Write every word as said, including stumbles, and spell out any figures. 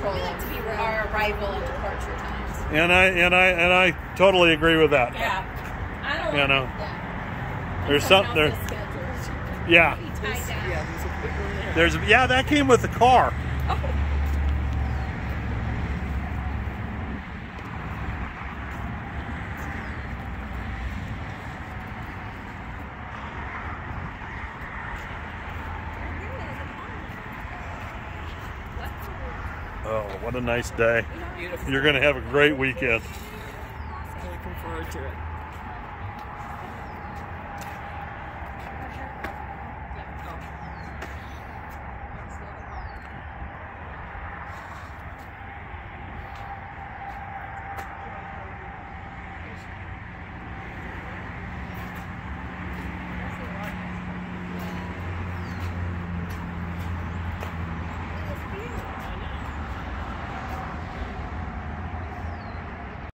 control our arrival and departure times. And I and I and I totally agree with that. Yeah. I don't You know, yeah. there's something there. Yeah. There's yeah, that came with the car. Oh. Oh, what a nice day. Beautiful. You're going to have a great weekend. Looking forward to it.